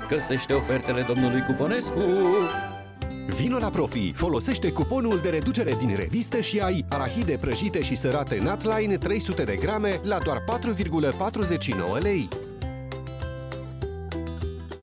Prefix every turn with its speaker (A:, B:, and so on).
A: Găsește ofertele domnului Cuponescu!
B: Vino la Profi, folosește cuponul de reducere din revistă și ai arahide prăjite și sărate Nutline 300 de grame la doar 4,49 lei.